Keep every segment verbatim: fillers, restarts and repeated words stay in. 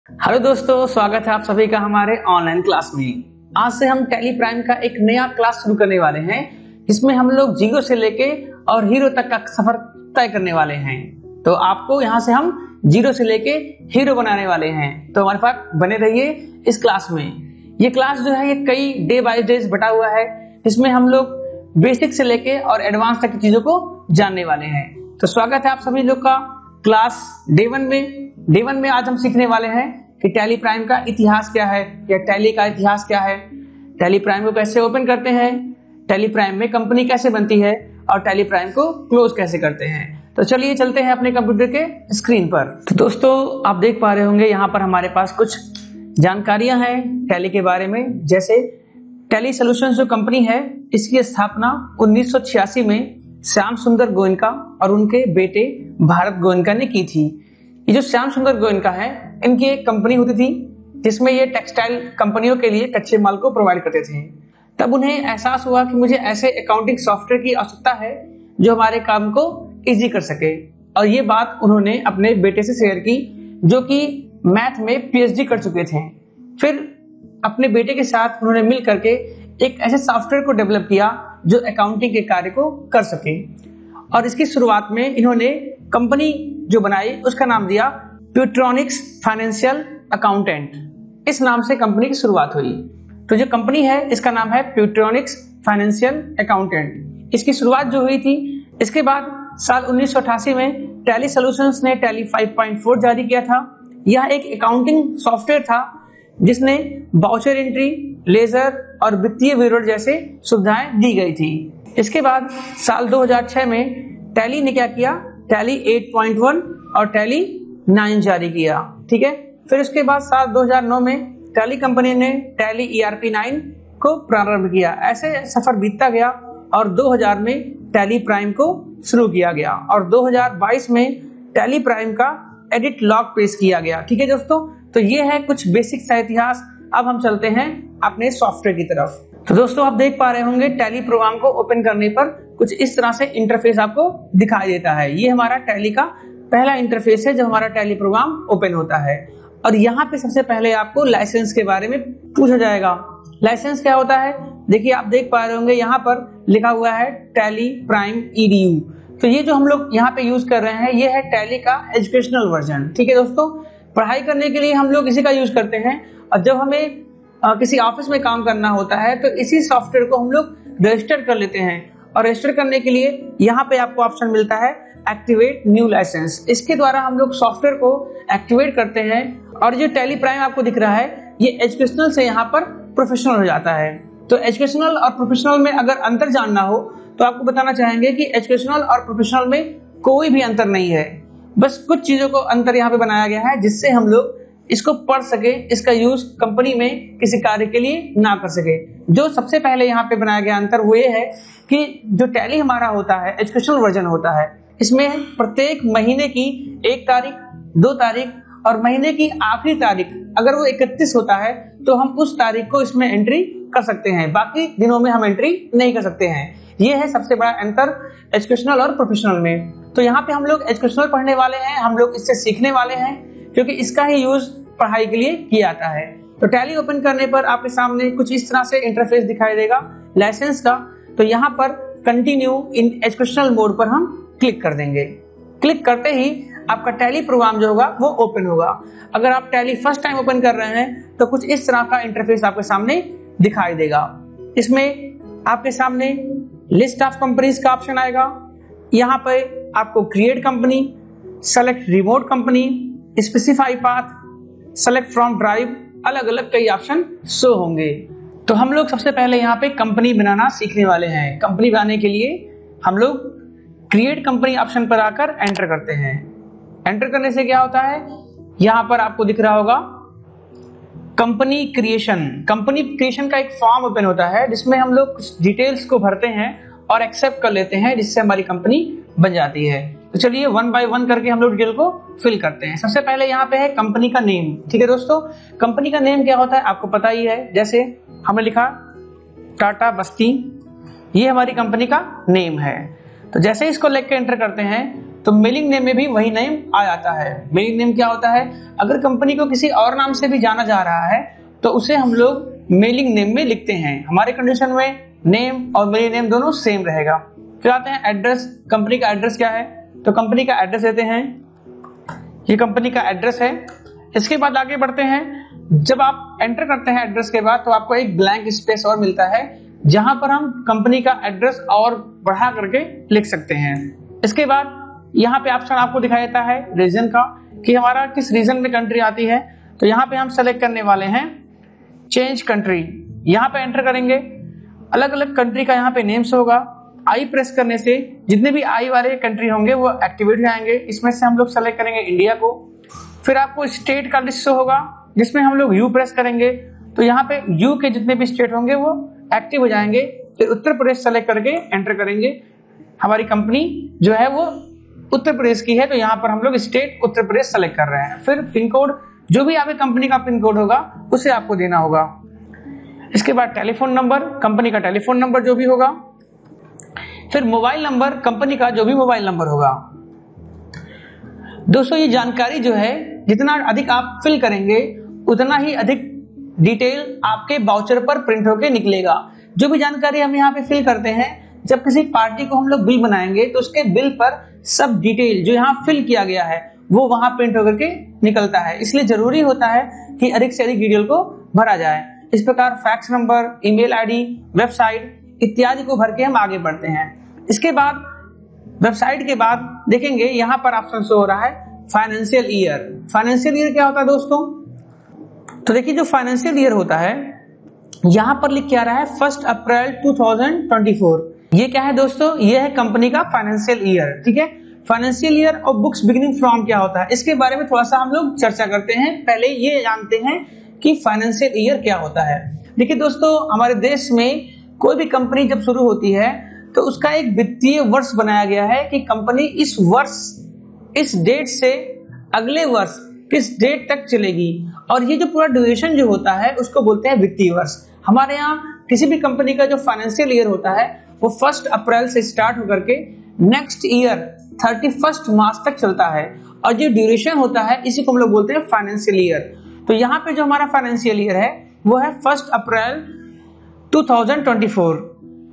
Hello दोस्तों, स्वागत है आप सभी का हमारे ऑनलाइन क्लास में। आज से हम टैली प्राइम का एक नया क्लास शुरू करने वाले हैं, जिसमें हम लोग जीरो से लेके और हीरो तक का सफर तय करने वाले हैं। तो आपको यहाँ से हम जीरो से लेके हीरो बनाने वाले हैं, तो हमारे पास बने रहिए इस क्लास में। ये क्लास जो है ये कई डे बाय डे बटा हुआ है, जिसमें हम लोग बेसिक से लेके और एडवांस तक की चीजों को जानने वाले हैं। तो स्वागत है आप सभी लोग का क्लास डे वन में। डे वन में आज हम सीखने वाले हैं कि टैली प्राइम का इतिहास क्या है, या टैली का इतिहास क्या है, टैली प्राइम को कैसे ओपन करते हैं, टैली प्राइम में कंपनी कैसे बनती है, और टैली प्राइम को क्लोज कैसे करते हैं। तो चलिए चलते हैं अपने कंप्यूटर के स्क्रीन पर। तो दोस्तों, आप देख पा रहे होंगे यहाँ पर हमारे पास कुछ जानकारियां हैं टैली के बारे में। जैसे टैली सॉल्यूशंस जो कंपनी है, इसकी स्थापना उन्नीस सौ छियासी में श्याम सुंदर गोयनका और उनके बेटे भारत गोयनका ने की थी। ये जो श्याम सुंदर गोयनका है, इनकी एक कंपनी होती थी जिसमें ये टेक्सटाइल कंपनियों के लिए कच्चे माल को प्रोवाइड करते थे। तब उन्हें एहसास हुआ कि मुझे ऐसे अकाउंटिंग सॉफ्टवेयर की आवश्यकता है जो हमारे काम को इजी कर सके, और ये बात उन्होंने अपने बेटे से शेयर की, जो कि मैथ में पीएचडी कर चुके थे। फिर अपने बेटे के साथ उन्होंने मिल करके एक ऐसे सॉफ्टवेयर को डेवलप किया जो अकाउंटिंग के कार्य को कर सके, और इसकी शुरुआत में इन्होंने कंपनी जो बनाई उसका नाम दिया प्यूट्रॉनिक्स फाइनेंशियल अकाउंटेंट। इस नाम से कंपनी की शुरुआत हुई। तो जो कंपनी है इसका नाम है प्यूट्रॉनिक्स फाइनेंशियल अकाउंटेंट। इसकी शुरुआत जो हुई थी, इसके बाद साल उन्नीस सौ अठासी में टैली सॉल्यूशंस ने टैली फाइव पॉइंट फोर जारी किया था। यह एक अकाउंटिंग सॉफ्टवेयर था जिसने वाउचर एंट्री, लेजर और वित्तीय विवरण जैसे सुविधाएं दी गई थी। इसके बाद साल दो हज़ार छह में टैली ने क्या किया, टैली एट पॉइंट वन और टैली नाइन जारी किया। ठीक है, फिर उसके बाद साल दो हज़ार नौ में टैली कंपनी ने टैली ईआरपी नाइन को प्रारंभ किया। ऐसे सफर बीतता गया और दो हज़ार में टैली प्राइम को शुरू किया गया, और दो हज़ार बाईस में टैली प्राइम का एडिट लॉग पेश किया गया। ठीक है दोस्तों, तो ये है कुछ बेसिक सा इतिहास। अब हम चलते हैं अपने सॉफ्टवेयर की तरफ। तो दोस्तों, आप देख पा रहे होंगे टैली प्रोग्राम को ओपन करने पर कुछ इस तरह से इंटरफेस आपको दिखाई देता है। ये हमारा टैली का पहला इंटरफेस है जब हमारा टैली प्रोग्राम ओपन होता है। और यहाँ पे सबसे पहले आपको लाइसेंस के बारे में पूछा जाएगा। लाइसेंस क्या होता है, देखिए आप देख पा रहे होंगे यहाँ पर लिखा हुआ है टैली प्राइम ईडीयू। तो ये जो हम लोग यहाँ पे यूज कर रहे हैं, ये है टैली का एजुकेशनल वर्जन। ठीक है दोस्तों, पढ़ाई करने के लिए हम लोग इसी का यूज करते हैं, और जब हमें आ, किसी ऑफिस में काम करना होता है तो इसी सॉफ्टवेयर को हम लोग रजिस्टर कर लेते हैं। और रजिस्टर करने के लिए यहाँ पे आपको ऑप्शन मिलता है एक्टिवेट न्यू लाइसेंस। इसके द्वारा हम लोग सॉफ्टवेयर को एक्टिवेट करते हैं, और जो टैली प्राइम आपको दिख रहा है, ये एजुकेशनल से यहाँ पर प्रोफेशनल हो जाता है। तो एजुकेशनल और प्रोफेशनल में अगर अंतर जानना हो तो आपको बताना चाहेंगे कि एजुकेशनल और प्रोफेशनल में कोई भी अंतर नहीं है। बस कुछ चीजों को अंतर यहाँ पे बनाया गया है जिससे हम लोग इसको पढ़ सके, इसका यूज कंपनी में किसी कार्य के लिए ना कर सके। जो सबसे पहले यहाँ पे बनाया गया अंतर वो ये है कि जो टैली हमारा होता है, एजुकेशनल वर्जन होता है, इसमें प्रत्येक महीने की एक तारीख, दो तारीख और महीने की आखिरी तारीख अगर वो इकतीस होता है तो हम उस तारीख को इसमें एंट्री कर सकते हैं, बाकी दिनों में हम एंट्री नहीं कर सकते हैं। ये है सबसे बड़ा अंतर एजुकेशनल और प्रोफेशनल में। तो यहाँ पे हम लोग एजुकेशनल पढ़ने वाले हैं, हम लोग इससे सीखने वाले हैं, क्योंकि इसका ही यूज पढ़ाई के लिए किया जाता है। तो टैली ओपन करने पर आपके सामने कुछ इस तरह से इंटरफेस दिखाई देगा लाइसेंस का। तो यहाँ पर कंटिन्यू इन एजुकेशनल मोड पर हम क्लिक कर देंगे। क्लिक करते ही आपका टैली प्रोग्राम जो होगा वो ओपन होगा। अगर आप टैली फर्स्ट टाइम ओपन कर रहे हैं तो कुछ इस तरह का इंटरफेस आपके सामने दिखाई देगा। इसमें आपके सामने लिस्ट ऑफ कंपनीज का ऑप्शन आएगा। यहाँ पे आपको create company, select remote company, specify path, select from drive, अलग अलग कई ऑप्शन शो होंगे। तो हम लोग सबसे पहले यहाँ पे कंपनी बनाना सीखने वाले हैं। कंपनी बनाने के लिए हम लोग क्रिएट कंपनी ऑप्शन पर आकर एंटर करते हैं। एंटर करने से क्या होता है, यहाँ पर आपको दिख रहा होगा कंपनी क्रिएशन। कंपनी क्रिएशन का एक फॉर्म ओपन होता है जिसमें हम लोग कुछ डिटेल्स को भरते हैं और एक्सेप्ट कर लेते हैं, जिससे हमारी कंपनी बन जाती है। तो चलिए वन बाय वन करके हम लोग डिटेल को फिल करते हैं। सबसे पहले यहाँ पे है कंपनी का नेम। ठीक है दोस्तों, कंपनी का नेम क्या होता है आपको पता ही है। जैसे हमने लिखा टाटा बस्ती, ये हमारी कंपनी का नेम है। तो जैसे इसको लिख के एंटर करते हैं तो मेलिंग नेम में भी वही नेम आ जाता है। मेलिंग नेम क्या होता है, अगर कंपनी को किसी और नाम से भी जाना जा रहा है तो उसे हम लोग मेलिंग नेम में लिखते हैं। हमारे कंडीशन में नेम और मेलिंग नेम दोनों सेम रहेगा। फिर आते हैं एड्रेस। कंपनी का एड्रेस क्या है, तो कंपनी का एड्रेस देते हैं, ये कंपनी का एड्रेस है। इसके बाद आगे बढ़ते हैं। जब आप एंटर करते हैं एड्रेस के बाद तो आपको एक ब्लैंक स्पेस और मिलता है जहां पर हम कंपनी का एड्रेस और बढ़ा करके लिख सकते हैं। इसके बाद यहाँ पे ऑप्शन आपको दिखाई देता है रीजन का, कि हमारा किस रीजन में कंट्री आती है। तो यहाँ पे हम सेलेक्ट करने वाले हैं चेंज कंट्री। यहाँ पे एंटर करेंगे, अलग अलग कंट्री का यहाँ पे नेम्स होगा। आई प्रेस करने से जितने भी आई वाले कंट्री होंगे वो एक्टिवेट हो जाएंगे। इसमें से हम लोग सेलेक्ट करेंगे इंडिया को। फिर आपको स्टेट का लिस्ट होगा जिसमें हम लोग यू प्रेस करेंगे, तो यहाँ पे यू के जितने भी स्टेट होंगे वो एक्टिव हो जाएंगे। फिर उत्तर प्रदेश सेलेक्ट करके एंटर करेंगे। हमारी कंपनी जो है वो उत्तर प्रदेश की है, तो यहाँ पर हम लोग स्टेट उत्तर प्रदेश सेलेक्ट कर रहे हैं। फिर पिन कोड, जो भी आपके कंपनी का पिन कोड होगा उसे आपको देना होगा। इसके बाद टेलीफोन नंबर, कंपनी का टेलीफोन नंबर जो भी होगा। फिर मोबाइल नंबर, कंपनी का जो भी मोबाइल नंबर होगा। दोस्तों ये जानकारी जो है जितना अधिक आप फिल करेंगे उतना ही अधिक डिटेल आपके वाउचर पर प्रिंट होके निकलेगा। जो भी जानकारी हम यहाँ पे फिल करते हैं, जब किसी पार्टी को हम लोग बिल बनाएंगे तो उसके बिल पर सब डिटेल जो यहाँ फिल किया गया है वो वहां प्रिंट होकर के निकलता है। इसलिए जरूरी होता है कि अधिक से अधिक डिटेल को भरा जाए। इस प्रकार fax number, email ID, website इत्यादि को भर के हम आगे बढ़ते हैं। इसके बाद वेबसाइट के बाद देखेंगे यहाँ पर ऑप्शन शो हो रहा है फाइनेंशियल ईयर। फाइनेंशियल ईयर क्या होता है दोस्तों, तो देखिए जो फाइनेंशियल ईयर होता है यहाँ पर लिख के आ रहा है first April two thousand twenty four. ये क्या है दोस्तों, ये है कंपनी का फाइनेंशियल ईयर। ठीक है, फाइनेंशियल ईयर और बुक्स बिगिनिंग फ्रॉम क्या होता है इसके बारे में थोड़ा सा हम लोग चर्चा करते हैं। पहले ये जानते हैं कि फाइनेंशियल ईयर क्या होता है। देखिए दोस्तों, हमारे देश में कोई भी कंपनी जब शुरू होती है तो उसका एक वित्तीय वर्ष बनाया गया है कि कंपनी इस वर्ष इस डेट से अगले वर्ष किस डेट तक चलेगी, और ये जो पूरा ड्यूरेशन जो होता है उसको बोलते हैं वित्तीय वर्ष। हमारे यहाँ किसी भी कंपनी का जो फाइनेंशियल ईयर होता है वो फर्स्ट अप्रैल से स्टार्ट होकर के next year thirty first March तक चलता है, और जो ड्यूरेशन होता है इसी को हम लोग बोलते हैं फाइनेंशियल ईयर। तो यहाँ पे जो हमारा फाइनेंशियल ईयर है वो है first April two thousand twenty four.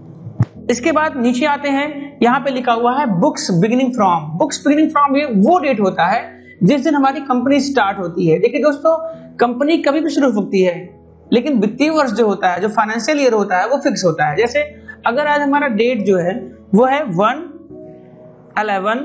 इसके बाद नीचे आते हैं, यहाँ पे लिखा हुआ है books beginning from. Books beginning from ये वो डेट होता है जिस दिन हमारी कंपनी स्टार्ट होती है। देखिए दोस्तों, कंपनी कभी भी शुरू हो सकती है, लेकिन वित्तीय वर्ष जो होता है, जो फाइनेंशियल ईयर होता है वो फिक्स होता है। जैसे अगर आज हमारा डेट जो है वो है one eleven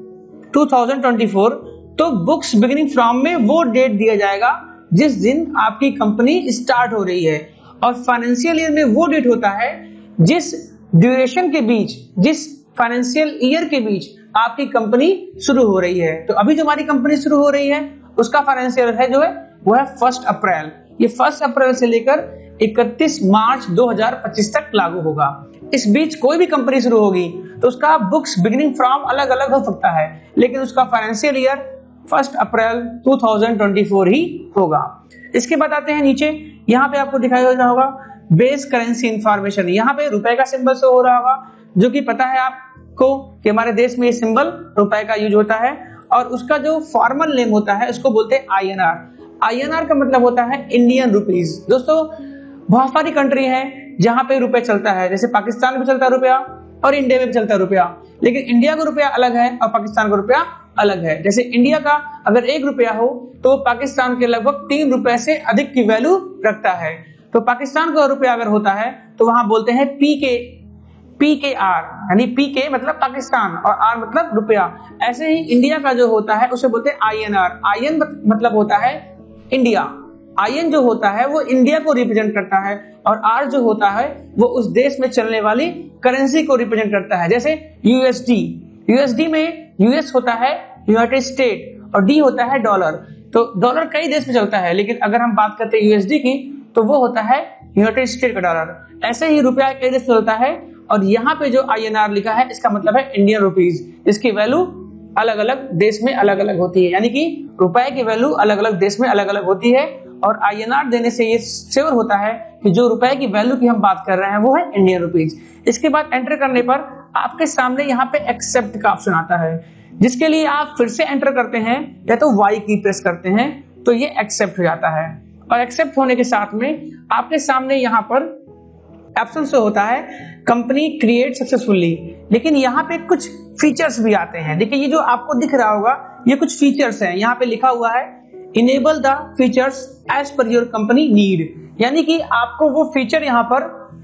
two thousand twenty four, तो बुक्स बिगिनिंग फ्रॉम में वो डेट दिया जाएगा जिस दिन आपकी कंपनी स्टार्ट हो रही है। और फाइनेंशियल ईयर में वो डेट होता है जिस ड्यूरेशन के बीच, जिस फाइनेंशियल ईयर के बीच आपकी कंपनी शुरू हो रही है। तो अभी जो हमारी कंपनी शुरू हो रही है उसका फाइनेंशियल ईयर है जो है वो है फर्स्ट अप्रैल। ये फर्स्ट अप्रैल से लेकर इकतीस मार्च दो हज़ार पच्चीस तक लागू होगा। इस बीच कोई भी कंपनी शुरू होगी तो उसका बुक्स बिगिनिंग फ्रॉम अलग अलग हो सकता है, लेकिन उसका financial year first April two thousand twenty four ही होगा। इसके बाद आते हैं नीचे, यहाँ पे आपको दिखाई दे रहा होगा बेस करेंसी इंफॉर्मेशन। यहाँ पे रुपए का सिंबल शो हो रहा होगा, जो कि पता है आपको कि हमारे देश में ये सिंबल रुपए का यूज होता है, और उसका जो फॉर्मल नेम होता है उसको बोलते हैं I N R. I N R का मतलब होता है इंडियन रुपीज। दोस्तों बहुत सारी कंट्री है जहां पे रुपए चलता है, जैसे पाकिस्तान में भी चलता है रुपया और इंडिया में भी चलता है रुपया, लेकिन इंडिया का रुपया अलग है और पाकिस्तान का रुपया अलग है। जैसे इंडिया का अगर एक रुपया हो तो पाकिस्तान के लगभग तीन रुपए से अधिक की वैल्यू रखता है। तो पाकिस्तान का रुपया अगर होता है तो वहां बोलते हैं पी के पी के आर, यानी पी के मतलब पाकिस्तान और आर मतलब रुपया। ऐसे ही इंडिया का जो होता है उसे बोलते हैं I N R. I N मतलब होता है इंडिया। आई एन जो होता है वो इंडिया को रिप्रेजेंट करता है, और आर जो होता है वो उस देश में चलने वाली करेंसी को रिप्रेजेंट करता है। जैसे यूएसडी, यूएसडी में यूएस होता है यूनाइटेड स्टेट और डी होता है डॉलर। तो डॉलर कई देश में चलता है, लेकिन अगर हम बात करते हैं यूएसडी की तो वो होता है यूनाइटेड स्टेट का डॉलर। ऐसे ही रुपया कई देश में चलता है, और यहाँ पे जो आई एन आर लिखा है इसका मतलब है इंडियन रुपीज। इसकी वैल्यू अलग अलग देश में अलग अलग होती है, यानी कि रुपए की वैल्यू अलग अलग देश में अलग अलग होती है। और आई एन आर देने से ये श्योर होता है कि जो रुपए की वैल्यू की हम बात कर रहे हैं वो है इंडियन रुपीज। इसके बाद एंटर करने पर आपके सामने यहाँ पे एक्सेप्ट का ऑप्शन आता है। जिसके लिए आप फिर से एंटर करते हैं या तो वाई की प्रेस करते हैं तो ये एक्सेप्ट हो जाता है। और एक्सेप्ट होने के साथ में आपके सामने यहाँ पर ऑप्शन शो होता है कंपनी क्रिएट सक्सेसफुली, लेकिन यहाँ पे कुछ फीचर्स भी आते हैं। देखिए ये जो आपको दिख रहा होगा ये कुछ फीचर्स हैं, यहाँ पे लिखा हुआ है enable the features as per your company need, यानी कि आपको वो फीचर यहाँ पर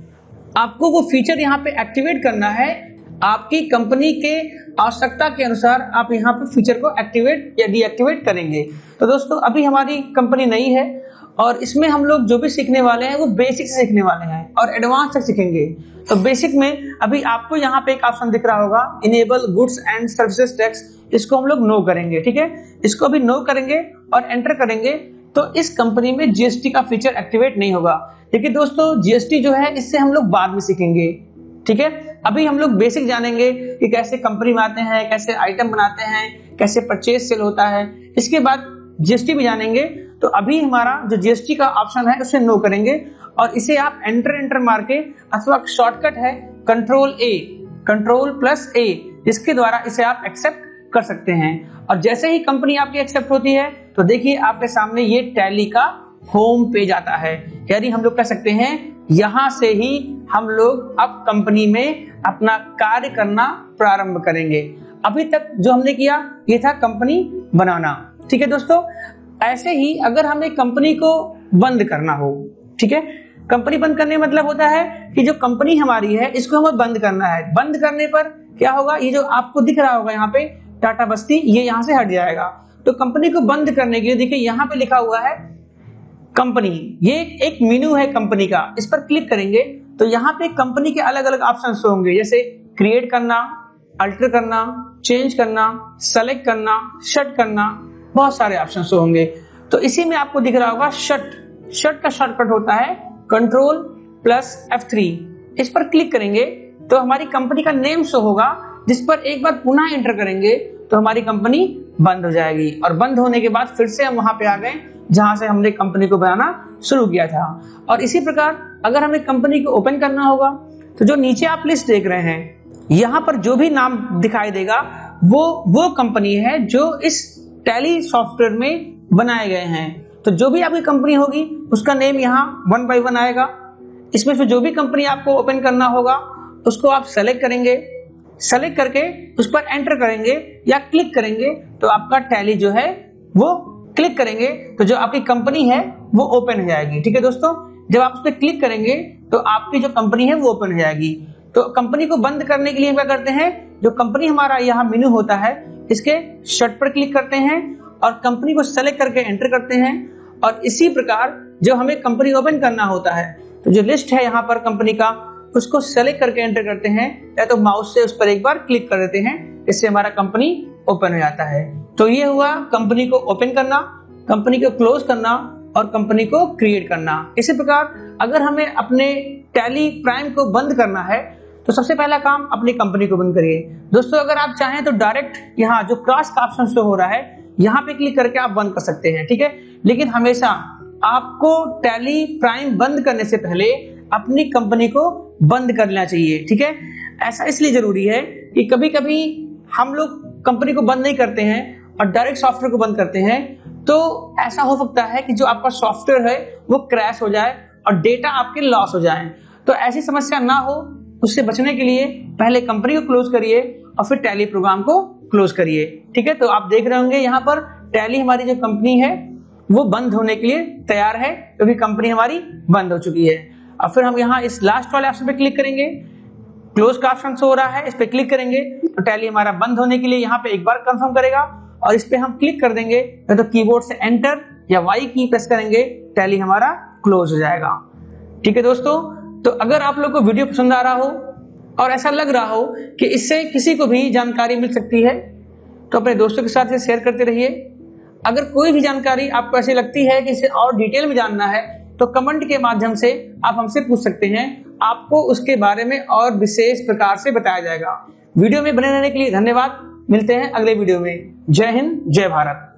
आपको वो फीचर यहाँ पे एक्टिवेट करना है, आपकी कंपनी के आवश्यकता के अनुसार आप यहाँ पे फीचर को एक्टिवेट या डीएक्टिवेट करेंगे। तो दोस्तों अभी हमारी कंपनी नई है और इसमें हम लोग जो भी सीखने वाले हैं वो बेसिक से सीखने वाले हैं और एडवांस तक सीखेंगे। तो बेसिक में अभी आपको यहाँ पे एक ऑप्शन दिख रहा होगा enable goods and services tax, इसको हम लोग नो करेंगे। ठीक है, इसको भी नो करेंगे और एंटर करेंगे तो इस कंपनी में जीएसटी का फीचर एक्टिवेट नहीं होगा। देखिए दोस्तों जीएसटी जो है इससे हम लोग बाद में सीखेंगे। ठीक है, अभी हम लोग बेसिक जानेंगे कि कैसे कंपनी बनाते हैं, कैसे आइटम बनाते हैं, कैसे परचेज सेल होता है, इसके बाद जीएसटी भी जानेंगे। तो अभी हमारा जो जीएसटी का ऑप्शन है उसे नो करेंगे और इसे आप एंटर एंटर मार के अथवा शॉर्टकट है control A control plus A, इसके द्वारा इसे आप एक्सेप्ट कर सकते हैं। और जैसे ही कंपनी आपकी एक्सेप्ट होती है तो देखिए आपके सामने ये टैली का होम पेज आता है, यानी हम लोग कह सकते हैं यहां से ही हम लोग अब कंपनी में अपना कार्य करना प्रारंभ करेंगे। अभी तक जो हमने किया ये था कंपनी बनाना। ठीक है दोस्तों, ऐसे ही अगर हमें कंपनी को बंद करना हो, ठीक है, कंपनी बंद करने का मतलब होता है कि जो कंपनी हमारी है इसको हमें बंद करना है। बंद करने पर क्या होगा, ये जो आपको दिख रहा होगा यहाँ पे टाटा बस्ती, ये यहाँ से हट जाएगा। तो कंपनी को बंद करने के लिए देखिए यहाँ पे लिखा हुआ है कंपनी, ये एक मेन्यू है कंपनी का, इस पर क्लिक करेंगे तो यहाँ पे कंपनी के अलग अलग ऑप्शन होंगे, जैसे क्रिएट करना, अल्टर करना, चेंज करना, सेलेक्ट करना, शट करना, बहुत सारे ऑप्शन होंगे। तो इसी में आपको दिख रहा होगा शट। शट का शॉर्टकट होता है कंट्रोल प्लस एफ थ्री, इस पर क्लिक करेंगे तो हमारी कंपनी का नेम शो होगा, जिस पर एक बार पुनः एंटर करेंगे तो हमारी कंपनी बंद हो जाएगी। और बंद होने के बाद फिर से हम वहां पे आ गए जहां से हमने कंपनी को बनाना शुरू किया था। और इसी प्रकार अगर हमें कंपनी को ओपन करना होगा तो जो नीचे आप लिस्ट देख रहे हैं यहाँ पर जो भी नाम दिखाई देगा वो वो कंपनी है जो इस टैली सॉफ्टवेयर में बनाए गए हैं। तो जो भी आपकी कंपनी होगी उसका नेम यहाँ वन बाय वन आएगा। इसमें से जो भी कंपनी आपको ओपन करना होगा उसको आप सेलेक्ट करेंगे, सेलेक्ट करके उस पर एंटर करेंगे या क्लिक करेंगे तो आपका टैली जो है वो क्लिक करेंगे तो जो आपकी कंपनी है वो ओपन हो जाएगी। ठीक है दोस्तों, जब आप उस पर क्लिक करेंगे तो आपकी जो कंपनी है वो ओपन हो जाएगी। तो कंपनी को बंद करने के लिए हम क्या करते हैं, जो कंपनी हमारा यहाँ मेन्यू होता है इसके शट पर क्लिक करते हैं और कंपनी को सेलेक्ट करके एंटर करते हैं। और इसी प्रकार जब हमें कंपनी ओपन करना होता है तो जो लिस्ट है यहाँ पर कंपनी का उसको सेलेक्ट करके एंटर करते हैं या तो माउस से उस पर एक बार क्लिक कर देते हैं, इससे हमारा कंपनी ओपन हो जाता है। तो ये हुआ कंपनी को ओपन करना, कंपनी को क्लोज करना और कंपनी को क्रिएट करना। इसी प्रकार अगर हमें अपने टैली प्राइम को बंद करना है तो सबसे पहला काम अपनी कंपनी को बंद करिए। दोस्तों अगर आप चाहें तो डायरेक्ट यहाँ जो क्रॉस का ऑप्शन शो हो रहा है यहाँ पे क्लिक करके आप बंद कर सकते हैं। ठीक है, लेकिन हमेशा आपको टैली प्राइम बंद करने से पहले अपनी कंपनी को बंद कर लेना चाहिए। ठीक है, ऐसा इसलिए जरूरी है कि कभी कभी हम लोग कंपनी को बंद नहीं करते हैं और डायरेक्ट सॉफ्टवेयर को बंद करते हैं, तो ऐसा हो सकता है कि जो आपका सॉफ्टवेयर है वो क्रैश हो जाए और डेटा आपके लॉस हो जाए। तो ऐसी समस्या ना हो, उससे बचने के लिए पहले कंपनी को क्लोज करिए और फिर टैली प्रोग्राम को क्लोज करिए। ठीक है, तो आप देख रहे होंगे यहाँ पर टैली हमारी जो कंपनी है वो बंद होने के लिए तैयार है क्योंकि कंपनी हमारी बंद हो चुकी है। और फिर हम यहाँ इस लास्ट वाले ऑप्शन पे क्लिक करेंगे, क्लोज का ऑप्शन शो हो रहा है, इस पे क्लिक करेंगे तो टैली हमारा बंद होने के लिए यहाँ पे एक बार कंफर्म करेगा और इस पे हम क्लिक कर देंगे या तो कीबोर्ड से एंटर या वाई की प्रेस करेंगे, टैली हमारा क्लोज हो जाएगा। ठीक है दोस्तों, तो अगर आप लोग को वीडियो पसंद आ रहा हो और ऐसा लग रहा हो कि इससे किसी को भी जानकारी मिल सकती है तो अपने दोस्तों के साथ शेयर करते रहिए। अगर कोई भी जानकारी आपको ऐसी लगती है कि इसे और डिटेल में जानना है तो कमेंट के माध्यम से आप हमसे पूछ सकते हैं, आपको उसके बारे में और विशेष प्रकार से बताया जाएगा। वीडियो में बने रहने के लिए धन्यवाद। मिलते हैं अगले वीडियो में। जय हिंद, जय भारत।